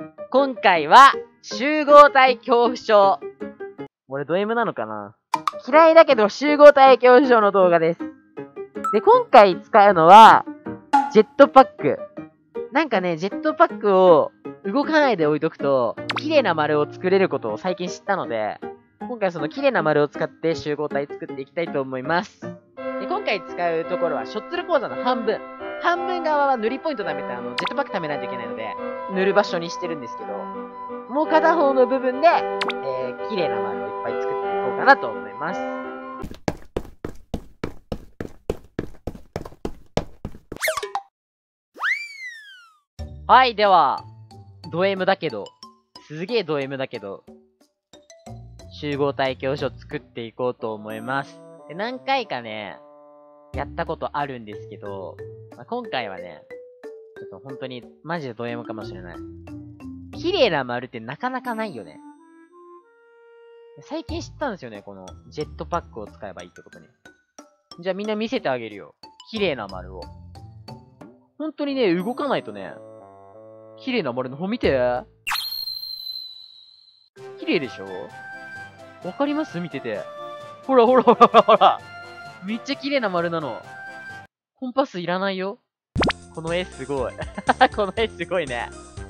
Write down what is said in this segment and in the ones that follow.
今回は、集合体恐怖症。俺ド M なのかな？嫌いだけど集合体恐怖症の動画です。で、今回使うのは、ジェットパック。なんかね、ジェットパックを動かないで置いとくと、綺麗な丸を作れることを最近知ったので、今回その綺麗な丸を使って集合体作っていきたいと思います。で、今回使うところは、ショッツル講座の半分。半分側は塗りポイント貯めて、ジェットパック貯めないといけないので、塗る場所にしてるんですけど、もう片方の部分で、綺麗な丸をいっぱい作っていこうかなと思います。はい、では、ド M だけど、すげえド M だけど、集合体恐怖症作っていこうと思います。で、何回かね、やったことあるんですけど、今回はね、ちょっと本当にマジでド M かもしれない。綺麗な丸ってなかなかないよね。最近知ったんですよね、このジェットパックを使えばいいってことに。じゃあみんな見せてあげるよ。綺麗な丸を。本当にね、動かないとね、綺麗な丸の方見て。綺麗でしょ？わかります？見てて。ほらほらほらほら。めっちゃ綺麗な丸なの。コンパスいらないよ。この絵すごい。この絵すごいね。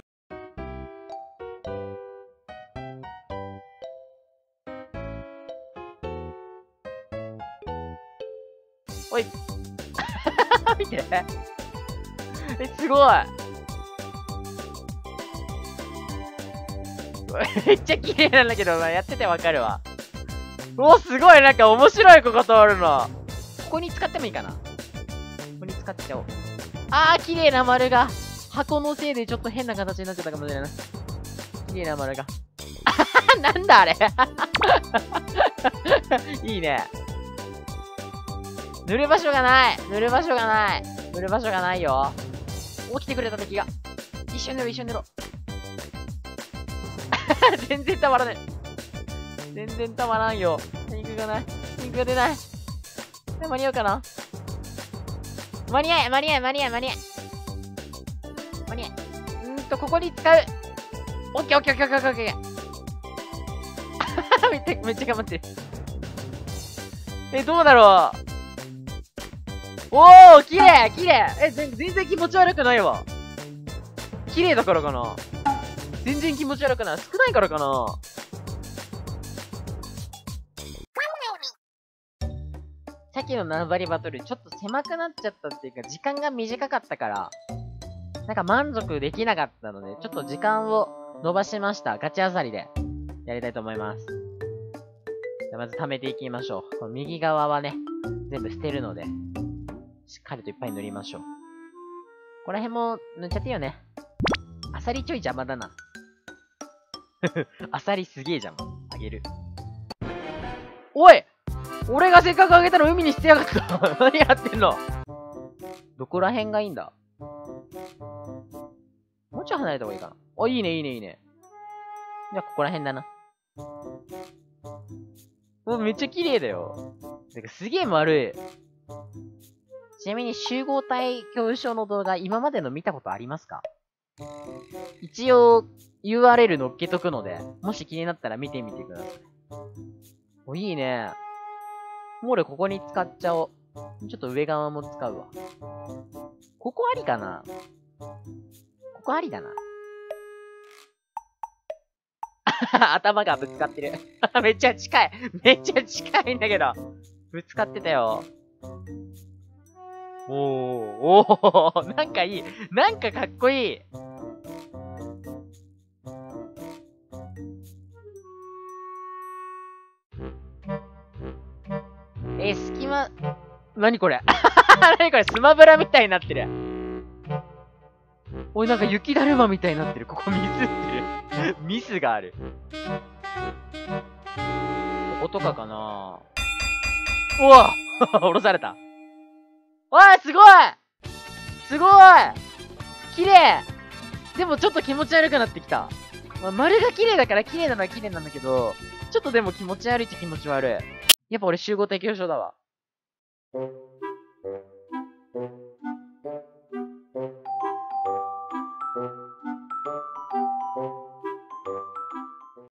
おい。見て。すごい。めっちゃ綺麗なんだけど、やっててわかるわ。お、すごい、なんか面白いここ通るの。ここに使ってもいいかな。ここに使っちゃおう。あー、綺麗な丸が。箱のせいでちょっと変な形になっちゃったかもしれない。綺麗な丸が。なんだあれ。いいね。塗る場所がない。塗る場所がない。塗る場所がないよ。起きてくれた敵が。一緒に塗ろう、一緒に塗ろう。全然たまらない。全然たまらんよ。インクがない。インクが出ない。間に合うかな？間に合え、間に合え、間に合え、間に合え。間に合え。ここに使う。オッケーオッケーオッケーオッケーオッケー。めっちゃ頑張ってる。どうだろう。おー、綺麗綺麗。全然気持ち悪くないわ。綺麗だからかな。全然気持ち悪くない。少ないからかな。さっきの縄張りバトル、ちょっと狭くなっちゃったっていうか、時間が短かったから、なんか満足できなかったので、ちょっと時間を伸ばしました。ガチあさりで、やりたいと思います。じゃあまず貯めていきましょう。この右側はね、全部捨てるので、しっかりといっぱい塗りましょう。ここら辺も塗っちゃっていいよね。あさりちょい邪魔だな。あさりすげえ邪魔。あげる。おい！俺がせっかくあげたの海に捨てやがった。何やってんの？どこら辺がいいんだ？もうちょい離れた方がいいかな。お、いいね、いいね、いいね。じゃあ、ここら辺だな。お、めっちゃ綺麗だよ。てか、すげえ丸い。ちなみに、集合体恐怖症の動画、今までの見たことありますか？一応、URL 載っけとくので、もし気になったら見てみてください。お、いいね。もう俺ここに使っちゃおう。ちょっと上側も使うわ。ここありかな？ここありだな。頭がぶつかってる。めっちゃ近い。めっちゃ近いんだけど。ぶつかってたよ。おー、なんかいい。なんかかっこいい。隙間、何これ何これ、スマブラみたいになってる。おい、なんか雪だるまみたいになってる。ここミスってる。ミスがある。こことかかな。うわ降ろされた。おい、すごいすごい綺麗。でもちょっと気持ち悪くなってきた。丸が綺麗だから綺麗なのは綺麗なんだけど、ちょっとでも気持ち悪いっちゃ気持ち悪い。やっぱ俺集合体恐怖症だわ。